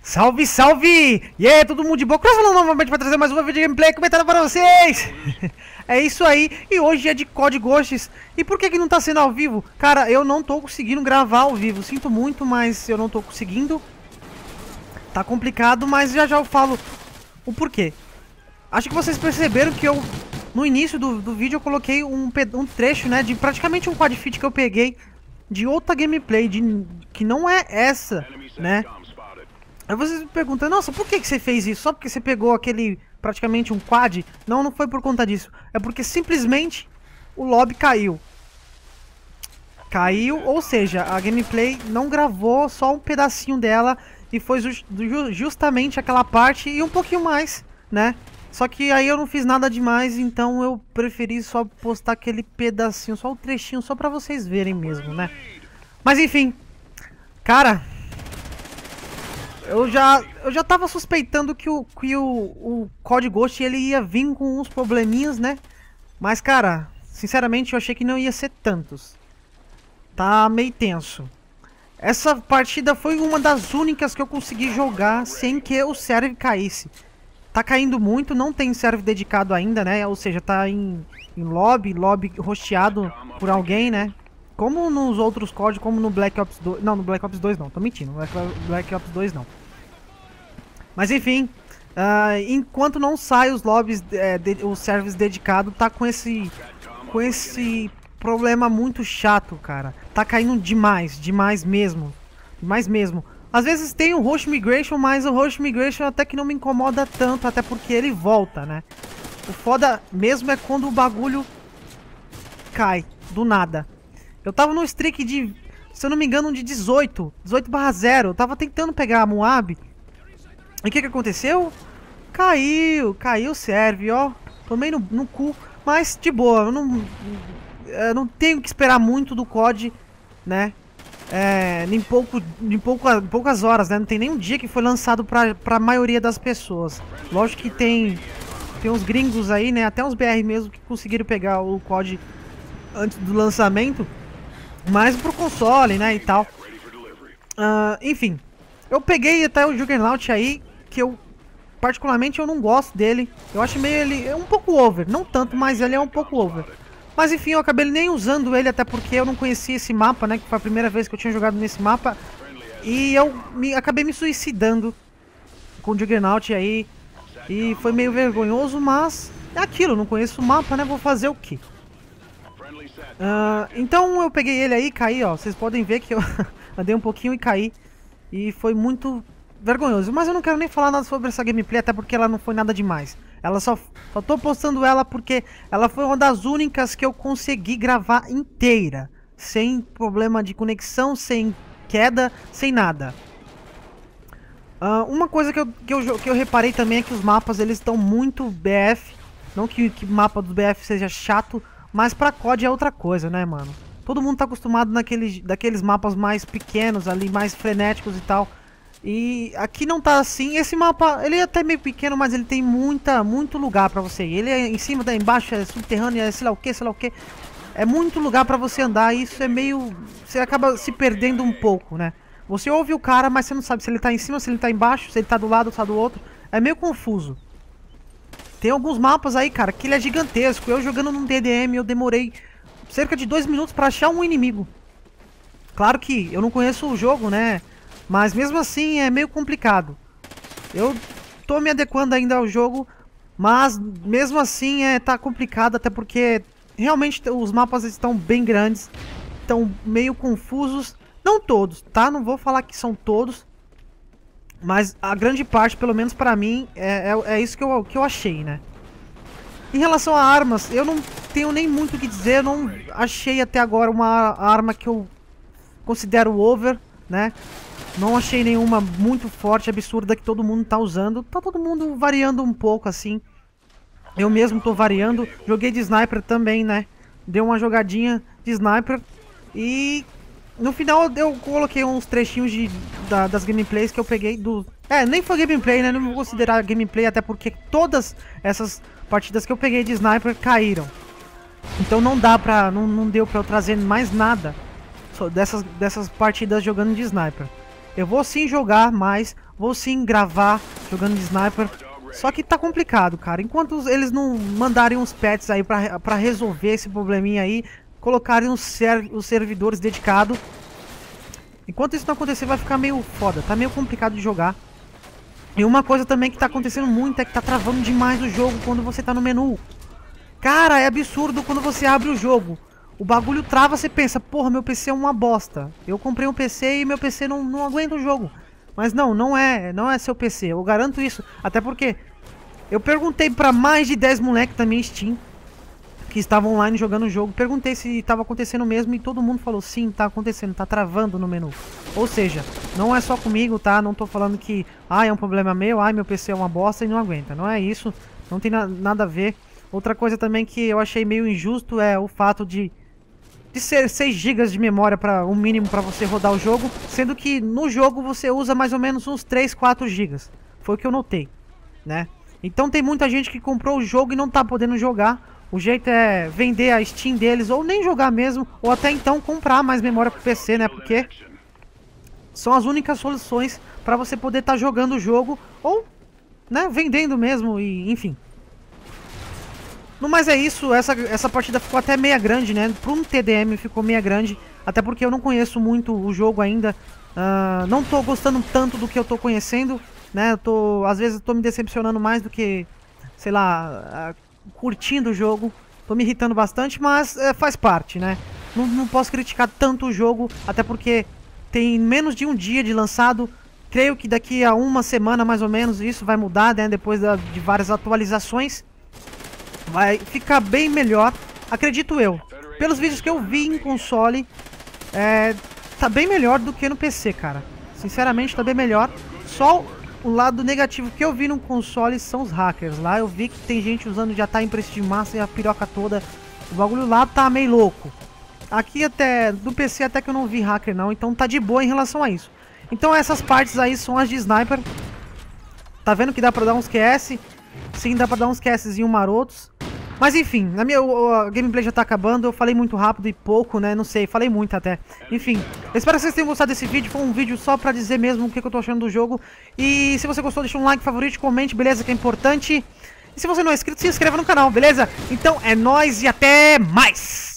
Salve, salve! E aí, todo mundo de boa? Cross falando novamente para trazer mais uma vídeo de gameplay comentada para vocês! É isso aí, e hoje é de COD Ghosts. E por que não tá sendo ao vivo? Cara, eu não tô conseguindo gravar ao vivo. Sinto muito, mas eu não tô conseguindo. Tá complicado, mas já eu falo o porquê. Acho que vocês perceberam que eu, no início do vídeo, eu coloquei um trecho, né, de praticamente um quad feed que eu peguei de outra gameplay, que não é essa, né? Aí vocês me perguntam, nossa, por que você fez isso? Só porque você pegou aquele, praticamente um quad? Não, não foi por conta disso. É porque simplesmente o lobby caiu. Caiu, ou seja, a gameplay não gravou só um pedacinho dela e foi justamente aquela parte e um pouquinho mais, né? Só que aí eu não fiz nada demais, então eu preferi só postar aquele pedacinho, só o trechinho, só pra vocês verem mesmo, né? Mas enfim, cara... Eu já tava suspeitando que o COD Ghost ele ia vir com uns probleminhas, né? Mas, cara, sinceramente eu achei que não ia ser tantos. Tá meio tenso. Essa partida foi uma das únicas que eu consegui jogar sem que o server caísse. Tá caindo muito, não tem server dedicado ainda, né? Ou seja, tá em lobby hosteado por alguém, né? Como nos outros COD, como no Black Ops 2... Não, no Black Ops 2 não, tô mentindo. No Black Ops 2 não. Mas enfim, enquanto não sai os lobbies, os servers dedicados, tá com esse problema muito chato, cara. Tá caindo demais mesmo. Demais mesmo. Às vezes tem o Host Migration, mas o Host Migration até que não me incomoda tanto, até porque ele volta, né? O foda mesmo é quando o bagulho cai, do nada. Eu tava no streak de, se eu não me engano, de 18/0. Eu tava tentando pegar a Moab. E o que aconteceu? Caiu o serve, ó. Tomei no cu. Mas de boa, eu não tenho que esperar muito do COD, né? Em poucas horas, né? Não tem nem um dia que foi lançado pra maioria das pessoas. Lógico que tem uns gringos aí, né? Até uns BR mesmo que conseguiram pegar o COD antes do lançamento. Mas pro console, né, e tal. Enfim, eu peguei até o Juggernaut aí, que eu, particularmente, eu não gosto dele. Eu acho meio ele, é um pouco over, não tanto, mas ele é um pouco over. Mas enfim, eu acabei nem usando ele, até porque eu não conhecia esse mapa, né, que foi a primeira vez que eu tinha jogado nesse mapa. E eu acabei me suicidando com o Juggernaut aí. E foi meio vergonhoso, mas é aquilo, não conheço o mapa, né, vou fazer o quê? Então eu peguei ele aí e caí, ó. Vocês podem ver que eu andei um pouquinho e caí. E foi muito vergonhoso. Mas eu não quero nem falar nada sobre essa gameplay, até porque ela não foi nada demais. Ela só tô postando ela porque ela foi uma das únicas que eu consegui gravar inteira. Sem problema de conexão, sem queda, sem nada. Uma coisa que eu reparei também é que os mapas eles estão muito BF. Não que o mapa do BF seja chato, mas pra COD é outra coisa, né, mano? Todo mundo tá acostumado daqueles mapas mais pequenos ali, mais frenéticos e tal. E aqui não tá assim. Esse mapa, ele é até meio pequeno, mas ele tem muito lugar pra você ir. Ele é em cima, embaixo, é subterrâneo, é sei lá o que. É muito lugar pra você andar e isso é meio... Você acaba se perdendo um pouco, né? Você ouve o cara, mas você não sabe se ele tá em cima, se ele tá embaixo, se ele tá do lado ou tá do outro. É meio confuso. Tem alguns mapas aí, cara, que ele é gigantesco. Eu jogando num DDM, eu demorei cerca de 2 minutos pra achar um inimigo. Claro que eu não conheço o jogo, né? Mas mesmo assim é meio complicado. Eu tô me adequando ainda ao jogo, mas mesmo assim tá complicado, até porque realmente os mapas estão bem grandes. Estão meio confusos. Não todos, tá? Não vou falar que são todos. Mas a grande parte, pelo menos pra mim, é isso que eu achei, né? Em relação a armas, eu não tenho nem muito o que dizer. Eu não achei até agora uma arma que eu considero over, né? Não achei nenhuma muito forte, absurda que todo mundo tá usando. Tá todo mundo variando um pouco, assim. Eu mesmo tô variando. Joguei de sniper também, né? Dei uma jogadinha de sniper. E... no final eu coloquei uns trechinhos das gameplays que eu peguei do... nem foi gameplay, né? Não vou considerar gameplay, até porque todas essas partidas que eu peguei de sniper caíram. Então não dá pra... Não deu pra eu trazer mais nada dessas partidas jogando de sniper. Eu vou sim jogar mais Vou sim gravar jogando de sniper. Só que tá complicado, cara. Enquanto eles não mandarem uns patches aí pra resolver esse probleminha aí, colocarem os servidores dedicados. Enquanto isso não acontecer, vai ficar meio foda. Tá meio complicado de jogar. E uma coisa também que tá acontecendo muito é que tá travando demais o jogo quando você tá no menu. Cara, é absurdo quando você abre o jogo. O bagulho trava, você pensa, porra, meu PC é uma bosta. Eu comprei um PC e meu PC não aguenta o jogo. Mas não é seu PC, eu garanto isso. Até porque eu perguntei pra mais de 10 moleques da minha Steam que estavam online jogando o jogo. Perguntei se tava acontecendo mesmo e todo mundo falou, sim, tá acontecendo, tá travando no menu. Ou seja, não é só comigo, tá? Não tô falando que, é um problema meu, meu PC é uma bosta e não aguenta. Não é isso, não tem nada a ver. Outra coisa também que eu achei meio injusto é o fato de ser 6 GB de memória para o mínimo para você rodar o jogo, sendo que no jogo você usa mais ou menos uns 3, 4 GB. Foi o que eu notei, né? Então tem muita gente que comprou o jogo e não tá podendo jogar. O jeito é vender a Steam deles ou nem jogar mesmo, ou até então comprar mais memória pro PC, né? Porque são as únicas soluções para você poder estar jogando o jogo ou, né, vendendo mesmo e enfim. No mais é isso, essa partida ficou até meia grande, né? Para um TDM ficou meia grande, até porque eu não conheço muito o jogo ainda. Não tô gostando tanto do que eu tô conhecendo, né? Às vezes eu tô me decepcionando mais do que, sei lá, curtindo o jogo. Tô me irritando bastante, mas faz parte, né? Não posso criticar tanto o jogo, até porque tem menos de um dia de lançado. Creio que daqui a uma semana mais ou menos isso vai mudar, né? Depois de várias atualizações. Vai ficar bem melhor, acredito eu. Pelos vídeos que eu vi em console, tá bem melhor do que no PC, cara. Sinceramente, tá bem melhor. Só o lado negativo que eu vi no console são os hackers. Lá eu vi que tem gente usando já tá em preço de massa e a piroca toda. O bagulho lá tá meio louco. Aqui até, do PC até que eu não vi hacker não, então tá de boa em relação a isso. Então essas partes aí são as de sniper. Tá vendo que dá pra dar uns QS? Sim, dá pra dar uns QSzinho marotos. Mas enfim, a gameplay já tá acabando. Eu falei muito rápido e pouco, né? Não sei, falei muito até. Enfim, eu espero que vocês tenham gostado desse vídeo. Foi um vídeo só pra dizer mesmo o que eu tô achando do jogo. E se você gostou, deixa um like, favorito, comente, beleza? Que é importante. E se você não é inscrito, se inscreva no canal, beleza? Então é nóis e até mais!